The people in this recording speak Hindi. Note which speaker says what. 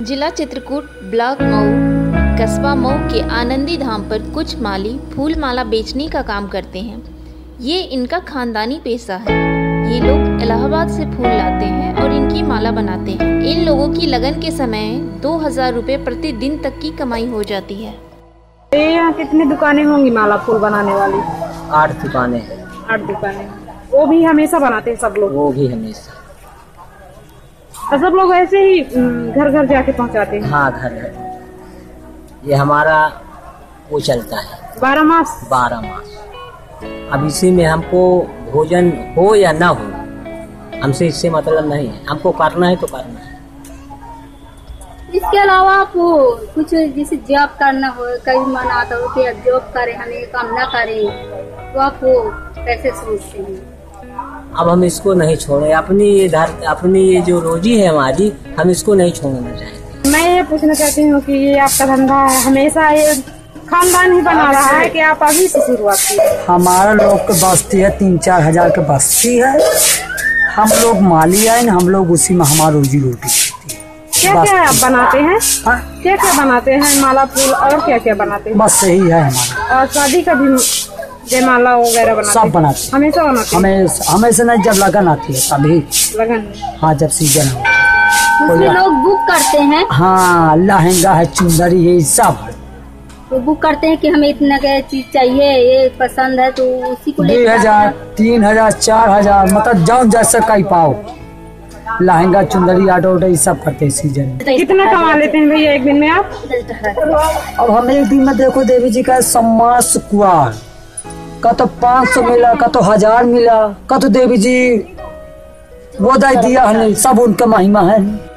Speaker 1: जिला चित्रकूट, ब्लॉक मऊ, कस्बा मऊ के आनंदी धाम पर कुछ माली फूल माला बेचने का काम करते हैं। ये इनका खानदानी पेशा है। ये लोग इलाहाबाद से फूल लाते हैं और इनकी माला बनाते हैं। इन लोगों की लगन के समय 2000 रुपये प्रतिदिन तक की कमाई हो जाती है।
Speaker 2: यहाँ कितनी दुकानें होंगी माला फूल बनाने वाली?
Speaker 3: 8 दुकानें हैं।
Speaker 2: 8 दुकानें। वो भी हमेशा बनाते हैं सब लोग?
Speaker 3: वो भी हमेशा।
Speaker 2: और सब लोग ऐसे ही घर घर जाके पहुँचाते हैं?
Speaker 3: हाँ, घर घर। ये हमारा वो चलता है
Speaker 2: 12 मास।
Speaker 3: 12 मास। अब इसी में हमको भोजन हो या ना हो, हमसे इससे मतलब नहीं है। हमको करना है तो करना है।
Speaker 4: इसके अलावा आप कुछ जैसे जॉब करना हो, कई मन आता हो कि जॉब करें, हम ये काम ना करें, तो आप वो कैसे सोचते हैं?
Speaker 3: अब हम इसको नहीं छोड़े। अपनी ये जो रोजी है हमारी, हम इसको नहीं छोड़ना चाहते।
Speaker 2: मैं ये पूछना चाहती हूँ कि ये आपका धंधा है, हमेशा ये खानदान ही बना रहा है कि आप अभी से शुरुआत की?
Speaker 5: हमारा लोग के बस्ती है, 3-4 हजार के बस्ती है। हम लोग माली आए, हम लोग उसी में हमारा रोजी रोटी करती है।
Speaker 2: क्या क्या आप बनाते हैं? क्या क्या बनाते हैं? माला फूल और क्या क्या बनाते हैं?
Speaker 5: बस यही है हमारा।
Speaker 2: और शादी का भी जयमाला वगैरह बनाते? सब
Speaker 5: बनाते हैं।
Speaker 2: हमेशा बनाते?
Speaker 5: हमेशा नहीं, जब लगन आती है तभी।
Speaker 2: लगन?
Speaker 5: हाँ, जब सीजन हो।
Speaker 4: दूसरे लोग बुक करते हैं?
Speaker 5: हाँ, लहंगा है, चुंदरी है, सब है।
Speaker 4: तो बुक करते हैं कि हमें इतना क्या चीज चाहिए, ये पसंद है, तो उसी को
Speaker 5: 2000, 3000, 4000, मतलब जाओ जैसे कहीं पाओ। लहंगा, चुंदरी, आटो ये सब करते हैं सीजन में।
Speaker 2: कितना कमा लेते हैं भैया एक दिन में आप?
Speaker 5: अब हम एक दिन में देखो, देवी जी का सम्मान शुक्रवार का तो 500 मिला, का तो 1000 मिला, का तो देवी जी वो दे दिया है, सब उनका महिमा है।